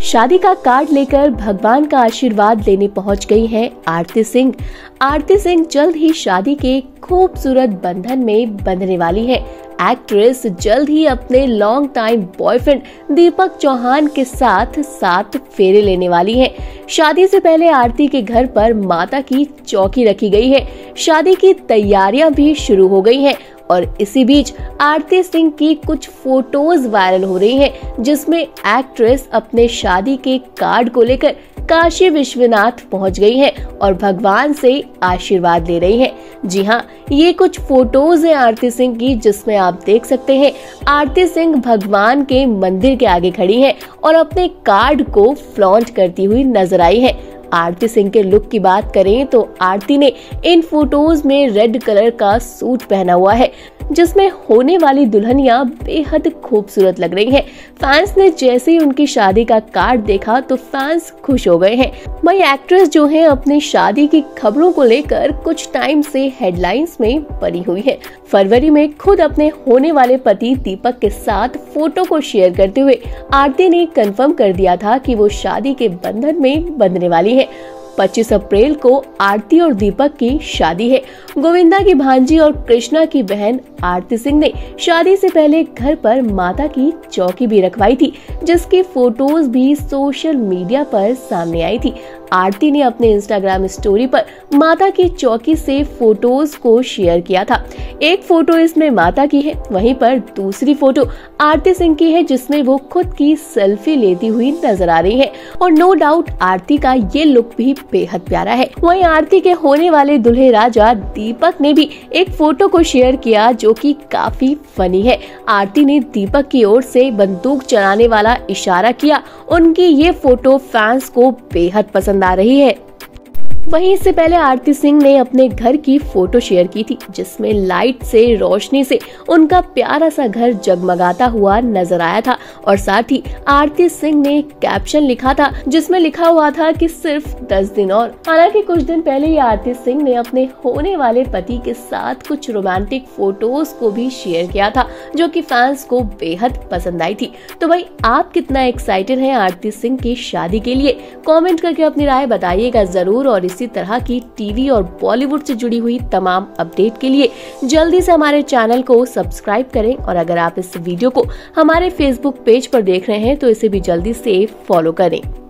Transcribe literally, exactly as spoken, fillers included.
शादी का कार्ड लेकर भगवान का आशीर्वाद लेने पहुंच गई हैं आरती सिंह। आरती सिंह जल्द ही शादी के खूबसूरत बंधन में बंधने वाली हैं। एक्ट्रेस जल्द ही अपने long time boyfriend Deepak Chauhan के साथ सात फेरे लेने वाली हैं। शादी से पहले आरती के घर पर माता की चौकी रखी गई है। शादी की तैयारियां भी शुरू हो गई हैं और इसी बीच आरती सिंह की कुछ फोटोज वायरल हो रही हैं, जिसमें एक्ट्रेस अपने शादी के कार्ड को लेकर काशी विश्वनाथ पहुंच गई हैं और भगवान से आशीर्वाद ले रही हैं। जी हां, ये कुछ फोटोज हैं आरती सिंह की, जिसमें आप देख सकते हैं आरती सिंह भगवान के मंदिर के आगे खड़ी हैं और अपने कार्ड को फ्लॉन्ट करती हुई नजर आई है। आरती सिंह के लुक की बात करें तो आरती ने इन फोटोज में रेड कलर का सूट पहना हुआ है, जिसमें होने वाली दुल्हनिया बेहद खूबसूरत लग रही हैं। फैंस ने जैसे ही उनकी शादी का कार्ड देखा तो फैंस खुश हो गए हैं। वही एक्ट्रेस जो है अपनी शादी की खबरों को लेकर कुछ टाइम से हेडलाइंस में बनी हुई है। फरवरी में खुद अपने होने वाले पति दीपक के साथ फोटो को शेयर करते हुए आरती ने कंफर्म कर दिया था कि वो शादी के बंधन में बंधने वाली है। पच्चीस अप्रैल को आरती और दीपक की शादी है। गोविंदा की भांजी और कृष्णा की बहन आरती सिंह ने शादी से पहले घर पर माता की चौकी भी रखवाई थी, जिसकी फोटोज भी सोशल मीडिया पर सामने आई थी। आरती ने अपने इंस्टाग्राम स्टोरी पर माता की चौकी से फोटोज को शेयर किया था। एक फोटो इसमें माता की है, वहीं पर दूसरी फोटो आरती सिंह की है, जिसमें वो खुद की सेल्फी लेती हुई नजर आ रही है और नो डाउट आरती का ये लुक भी बेहद प्यारा है। वहीं आरती के होने वाले दूल्हे राजा दीपक ने भी एक फोटो को शेयर किया, जो कि काफी फनी है। आरती ने दीपक की ओर से बंदूक चलाने वाला इशारा किया। उनकी ये फोटो फैंस को बेहद पसंद आ रही है। वहीं इससे पहले आरती सिंह ने अपने घर की फोटो शेयर की थी, जिसमें लाइट से रोशनी से उनका प्यारा सा घर जगमगाता हुआ नजर आया था और साथ ही आरती सिंह ने कैप्शन लिखा था, जिसमें लिखा हुआ था कि सिर्फ दस दिन और। हालांकि कुछ दिन पहले ही आरती सिंह ने अपने होने वाले पति के साथ कुछ रोमांटिक फोटोज को भी शेयर किया था, जो कि फैंस को बेहद पसंद आई थी। तो भाई, आप कितना एक्साइटेड हैं आरती सिंह की शादी के लिए? कमेंट करके अपनी राय बताइएगा जरूर। और इसी तरह की टीवी और बॉलीवुड से जुड़ी हुई तमाम अपडेट के लिए जल्दी से हमारे चैनल को सब्सक्राइब करें और अगर आप इस वीडियो को हमारे फेसबुक पेज पर देख रहे हैं तो इसे भी जल्दी से फॉलो करें।